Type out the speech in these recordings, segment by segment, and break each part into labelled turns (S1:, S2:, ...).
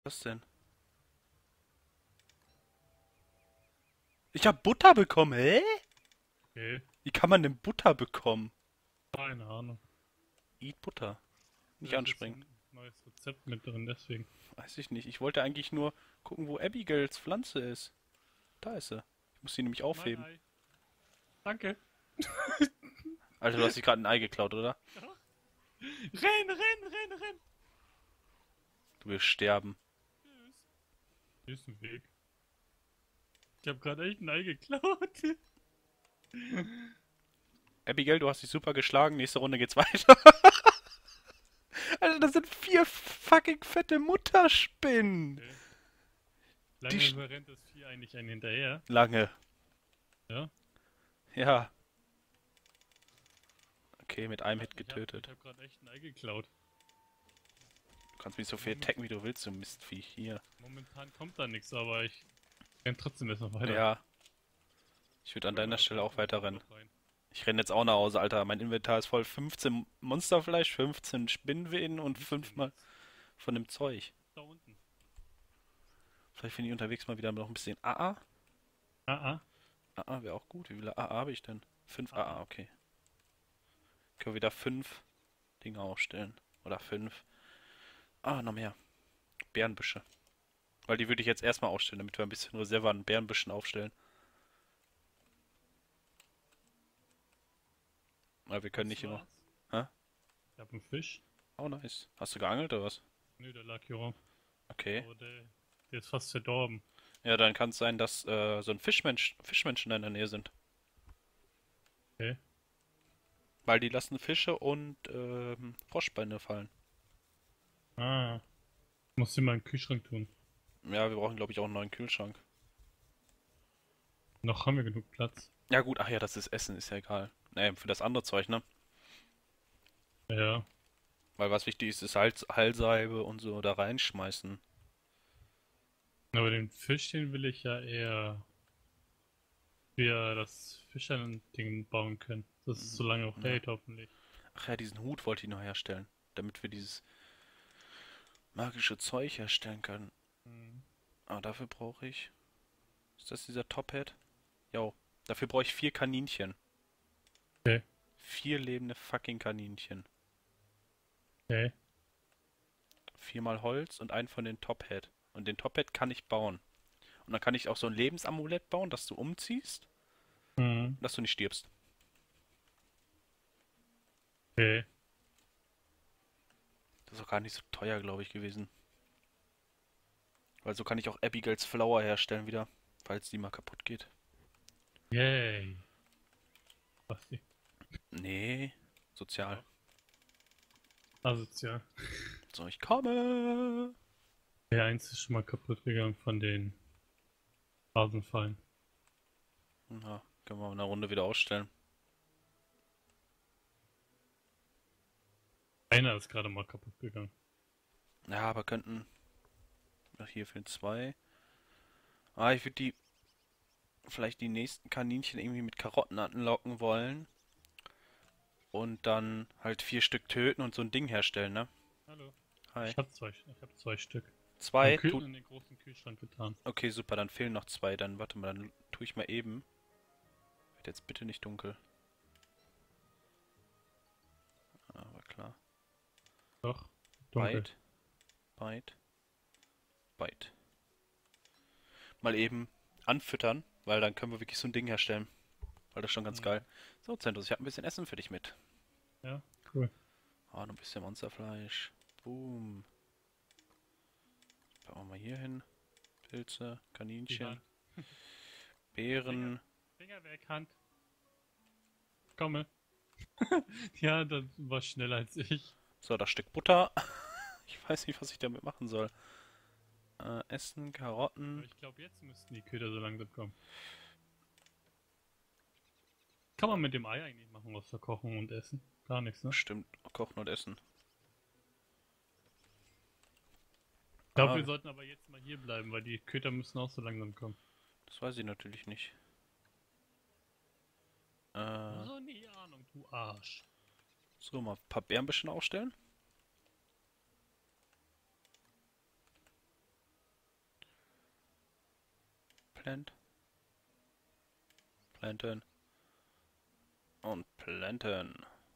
S1: Was denn? Ich hab Butter bekommen, hä?
S2: Okay,
S1: Wie kann man denn Butter bekommen?
S2: keine Ahnung.
S1: Eat Butter. Nicht
S2: Vielleicht ist
S1: anspringen.
S2: ein neues Rezept mit drin, deswegen.
S1: Weiß ich nicht. Ich wollte eigentlich nur gucken, wo Abigails Pflanze ist. Da ist sie. Ich muss sie nämlich
S2: Mein
S1: aufheben.
S2: Ei. Danke.
S1: Alter, du hast dich gerade ein Ei geklaut, oder?
S2: Ja. Renn, renn, renn, renn.
S1: Du wirst sterben.
S2: Tschüss. Hier ist ein Weg. Ich habe gerade echt ein Ei geklaut.
S1: Abigail, du hast dich super geschlagen. Nächste Runde geht's weiter. Alter, das sind 4 fucking fette Mutterspinnen.
S2: Okay.
S1: Die
S2: Lange rennt das Vieh eigentlich einen hinterher.
S1: lange.
S2: Ja.
S1: Ja. Okay, mit einem Hit
S2: Ich hab, ich
S1: getötet.
S2: hab gerade echt ein Ei geklaut.
S1: Du kannst mich so viel
S2: Moment,
S1: attacken, wie du willst, du Mistvieh. Hier.
S2: momentan kommt da nichts, aber ich renn trotzdem erstmal weiter.
S1: Ja. Ich würde an
S2: Guck
S1: deiner
S2: mal, da
S1: Stelle
S2: kommt
S1: auch
S2: noch
S1: weiter
S2: ein
S1: rennen.
S2: Loch rein.
S1: Ich renne jetzt auch nach Hause, Alter. Mein Inventar ist voll. 15 Monsterfleisch, 15 Spinnenweben und
S2: Wo bist du
S1: 5
S2: denn
S1: mal
S2: jetzt?
S1: von dem Zeug.
S2: Da unten.
S1: Vielleicht finde ich unterwegs mal wieder noch ein bisschen AA.
S2: Ah, ah.
S1: AA wäre auch gut. Wie viele AA habe ich denn? 5
S2: Ah,
S1: AA,
S2: ah.
S1: okay. Können wir wieder 5 Dinge aufstellen. Oder 5. Ah, noch mehr. Bärenbüsche. Weil die würde ich jetzt erstmal aufstellen, damit wir ein bisschen Reserve an Bärenbüschen aufstellen. Weil wir können
S2: Das
S1: nicht immer.
S2: war's.
S1: Hä?
S2: Ich hab einen Fisch.
S1: Oh, nice. Hast du geangelt oder was?
S2: Nö, der lag hier rum.
S1: Okay.
S2: Aber der ist fast verdorben.
S1: Ja, dann kann es sein, dass so ein Fischmenschen in der Nähe sind.
S2: Okay.
S1: Weil die lassen Fische und Froschbeine fallen.
S2: Ah. Muss den mal in den Kühlschrank tun.
S1: Ja, wir brauchen, glaube ich, auch einen neuen Kühlschrank.
S2: Noch haben wir genug Platz.
S1: Ja gut, ach ja, das ist Essen, ist ja egal. Nee, für das andere Zeug, ne?
S2: Ja.
S1: Weil was wichtig ist, ist halt Heilsalbe und so da reinschmeißen.
S2: Aber den Fisch, den will ich ja eher für das Fischern-Ding bauen können. Das ist so lange auch
S1: Ja.
S2: hält, hoffentlich.
S1: Ach ja, diesen Hut wollte ich noch herstellen. Damit wir dieses magische Zeug herstellen können.
S2: Hm.
S1: Aber dafür brauche ich... Ist das dieser Top-Hat? Jo. Dafür brauche ich 4 Kaninchen.
S2: Okay.
S1: 4 lebende fucking Kaninchen.
S2: Okay.
S1: 4 mal Holz und einen von den Top-Hat. Und den Top-Hat kann ich bauen. Und dann kann ich auch so ein Lebensamulett bauen, dass du umziehst
S2: Hm.
S1: und dass du nicht stirbst.
S2: Okay.
S1: Das ist auch gar nicht so teuer, glaube ich, gewesen. Weil so kann ich auch Abigails Flower herstellen wieder, falls die mal kaputt geht.
S2: Yay. Basti.
S1: Nee, sozial.
S2: Doch. Asozial.
S1: So, ich komme.
S2: Der eins ist schon mal kaputt gegangen von den Rasenfallen.
S1: Na, können wir mal eine Runde wieder ausstellen.
S2: Einer ist gerade mal kaputt gegangen.
S1: Ja, aber könnten... Ach, hier fehlen 2. Ah, ich würde die... Vielleicht die nächsten Kaninchen irgendwie mit Karotten anlocken wollen. Und dann halt 4 Stück töten und so ein Ding herstellen, ne?
S2: Hallo.
S1: Hi.
S2: Ich hab zwei Stück.
S1: 2 tut...
S2: In den großen Kühlschrank getan.
S1: Okay, super, dann fehlen noch 2. Dann, warte mal, dann tue ich mal eben. Wird jetzt bitte nicht dunkel. Aber klar.
S2: Doch. Dunkel.
S1: Bite. Bite. Bite. Mal eben anfüttern, weil dann können wir wirklich so ein Ding herstellen. Weil das ist schon ganz
S2: Mhm.
S1: geil. So, Zentus, ich habe ein bisschen Essen für dich mit.
S2: Ja, cool.
S1: Ah, noch ein bisschen Monsterfleisch. Boom. Packen wir mal hier hin. Pilze,
S2: Die
S1: Kaninchen,
S2: Hand.
S1: Beeren.
S2: Finger weg, Hand. Komme. Ja, das war schneller als ich.
S1: So, das Stück Butter. Ich weiß nicht, was ich damit machen soll. Essen,
S2: Aber
S1: Karotten.
S2: ich glaube, jetzt müssten die Köder so langsam kommen. Kann man mit dem Ei eigentlich machen, außer kochen und essen? Gar nichts, ne?
S1: Stimmt, kochen und essen.
S2: Ich glaube,
S1: Ah,
S2: wir sollten aber jetzt mal hier bleiben, weil die Köder müssen auch so langsam kommen.
S1: das weiß ich natürlich nicht.
S2: So, nie Ahnung, du Arsch.
S1: So, mal ein paar Beeren bisschen aufstellen. Plant. Planten. Und planten.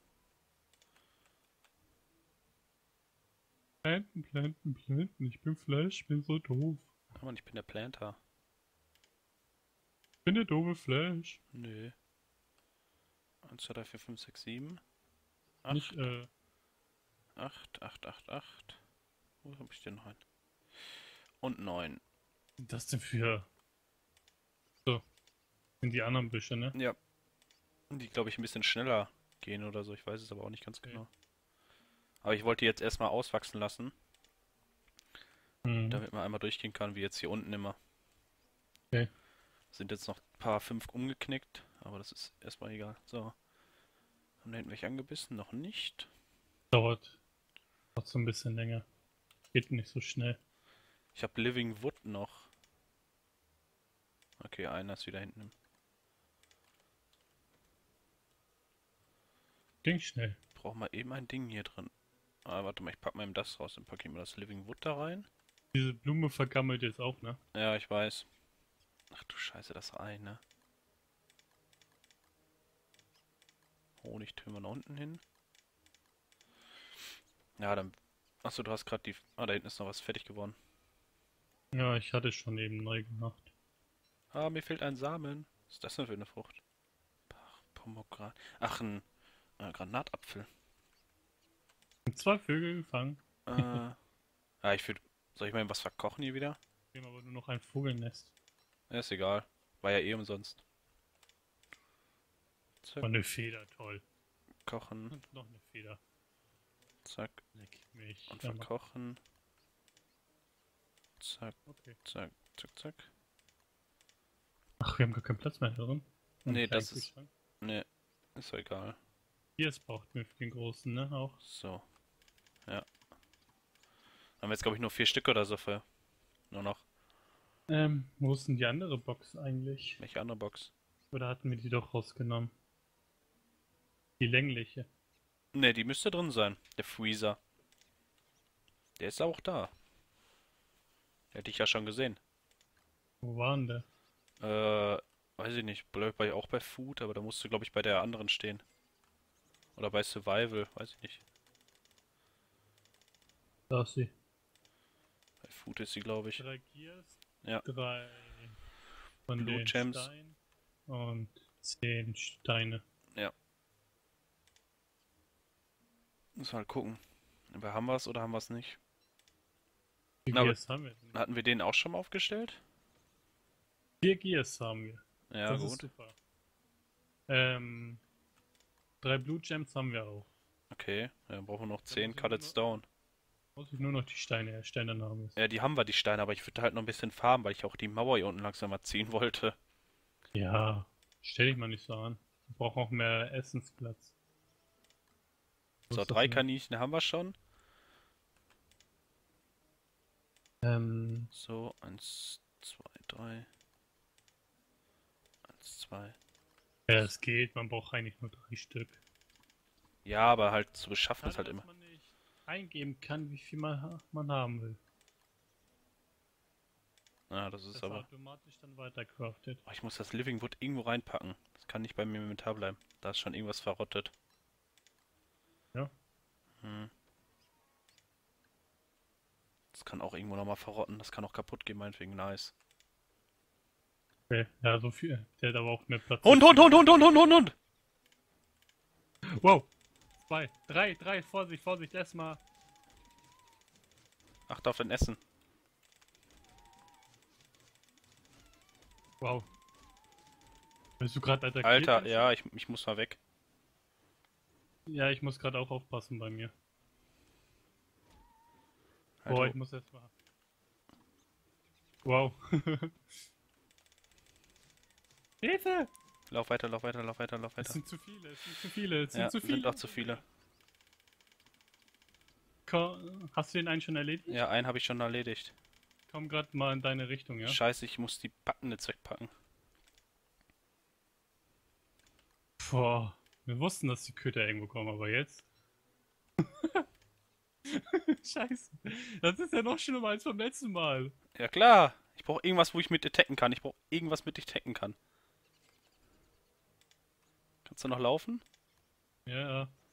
S2: Planten. Ich bin Flash, ich bin so doof.
S1: Oh Mann, ich bin der Planter.
S2: Ich bin der doofe Flash.
S1: Nö. 1, 2, 3, 4, 5, 6, 7.
S2: Nicht,
S1: 8, 8, 8, 8. Wo hab ich den noch einen? Und 9.
S2: was ist das denn für... So. Sind die anderen Büsche, ne?
S1: Ja. Die, glaube ich, ein bisschen schneller gehen oder so. Ich weiß es aber auch nicht ganz
S2: Okay.
S1: genau. Aber ich wollte die jetzt erstmal auswachsen lassen,
S2: Mhm.
S1: damit man einmal durchgehen kann, wie jetzt hier unten immer.
S2: Okay.
S1: Sind jetzt noch ein paar 5 umgeknickt, aber das ist erstmal egal. So. Haben da hinten welche angebissen? Noch nicht.
S2: Dauert so ein bisschen länger. Geht nicht so schnell.
S1: Ich habe Living Wood noch. Okay, einer ist wieder hinten.
S2: Ging schnell.
S1: Brauch mal eben ein Ding hier drin. Ah, warte mal, ich pack mal eben das raus. Dann packe ich mal das Living Wood da rein.
S2: Diese Blume vergammelt jetzt auch, ne?
S1: Ja, ich weiß. Ach du Scheiße, das Ei, ne? Honig tun wir nach unten hin. Ja, dann... Achso, du hast gerade die... Ah, da hinten ist noch was fertig geworden.
S2: Ja, ich hatte schon eben neu gemacht.
S1: Ah, mir fehlt ein Samen. Was ist das denn für eine Frucht? Ach, Pomegranat. Ach, ein Granatapfel.
S2: Und 2 Vögel gefangen.
S1: Ja, ich würde... Soll ich mal was verkochen hier wieder?
S2: Wir haben aber nur noch ein Vogelnest.
S1: Ja, ist egal. War ja eh umsonst. Zack,
S2: Und eine Feder, toll.
S1: kochen.
S2: Und noch eine Feder.
S1: Zack.
S2: Leck mich.
S1: Und
S2: Ja, mach-
S1: verkochen. Zack,
S2: Okay.
S1: zack, zack, zack.
S2: Ach, wir haben gar keinen Platz mehr drin.
S1: Nee, das ist... Nee, ist doch egal.
S2: Hier, es braucht mir für den großen, ne? Auch.
S1: So. Ja. Haben wir jetzt, glaube ich, nur 4 Stück oder so für. Nur noch.
S2: Wo ist denn die andere Box eigentlich?
S1: Welche andere Box?
S2: Oder hatten wir die doch rausgenommen? Die längliche.
S1: Ne, die müsste drin sein. Der Freezer. Der ist auch da. Hätte ich ja schon gesehen.
S2: Wo waren der?
S1: Weiß ich nicht. Bleib auch bei Food, aber da musst du, glaube ich, bei der anderen stehen. Oder bei Survival, weiß ich nicht.
S2: Da ist sie.
S1: Bei Food ist sie, glaube ich.
S2: 3 Gears.
S1: Ja.
S2: 3 von
S1: Blue
S2: den
S1: Gems.
S2: Steinen. Und 10 Steine.
S1: Muss mal gucken. Aber haben wir es oder haben wir es nicht?
S2: Wie
S1: Na, aber-
S2: Gears haben wir denn?
S1: Hatten wir den auch schon mal aufgestellt?
S2: 4 Gears haben wir.
S1: Ja,
S2: Das ist
S1: gut.
S2: super. 3 Blue Gems haben wir auch.
S1: Okay, ja, dann brauchen wir noch
S2: Dann
S1: 10
S2: muss ich
S1: Cutted
S2: nur-
S1: Stone.
S2: Muss ich nur noch die Steine herstellen, dann haben wir es.
S1: Ja, die haben wir, die Steine, aber ich würde halt noch ein bisschen farben, weil ich auch die Mauer hier unten langsam mal ziehen wollte.
S2: Ja, stell dich mal nicht so an. Wir brauchen auch mehr Essensplatz.
S1: So,
S2: ist das
S1: 3
S2: denn?
S1: Kaninchen haben wir schon. So, 1, 2, 3. 1, 2.
S2: Ja, es geht. Man braucht eigentlich nur 3 Stück.
S1: Ja, aber halt zu beschaffen ist
S2: Schade,
S1: halt
S2: dass
S1: immer.
S2: man nicht eingeben kann, wie viel man haben will.
S1: Ja, das ist
S2: Das
S1: aber.
S2: automatisch dann weitercraftet.
S1: Oh, ich muss das Living Wood irgendwo reinpacken. Das kann nicht bei mir im Inventar bleiben. Da ist schon irgendwas verrottet.
S2: Ja.
S1: Hm. Das kann auch irgendwo nochmal verrotten. Das kann auch kaputt gehen, meinetwegen. Nice.
S2: Okay. Ja, so viel. Der hat aber auch mehr Platz.
S1: Hund, Hund, Hund, Hund, Hund, Hund, Hund, Hund!
S2: Wow! 2, 3, Vorsicht, Vorsicht, erstmal.
S1: Achte auf dein Essen.
S2: Wow. Bist du gerade attackiert?
S1: Alter, ja, ich muss mal weg.
S2: Ja, ich muss gerade auch aufpassen bei mir.
S1: Halt,
S2: Boah, ich muss erstmal. Wow. Hilfe!
S1: lauf weiter, lauf weiter, lauf weiter, lauf
S2: Es
S1: weiter.
S2: sind zu viele, es sind zu viele, es
S1: Ja,
S2: sind zu viele.
S1: sind auch zu viele.
S2: Hast du den einen schon erledigt?
S1: Ja, einen habe ich schon erledigt.
S2: Komm gerade mal in deine Richtung, ja?
S1: Scheiße, ich muss die Backen jetzt wegpacken.
S2: Boah, wir wussten, dass die Köter irgendwo kommen, aber jetzt? Scheiße. Das ist ja noch schlimmer als beim letzten Mal.
S1: Ja klar, ich Ich brauche irgendwas, wo ich mit attacken kann. Ich brauche irgendwas, mit ich attacken kann. Kannst du noch laufen?
S2: Ja, ja.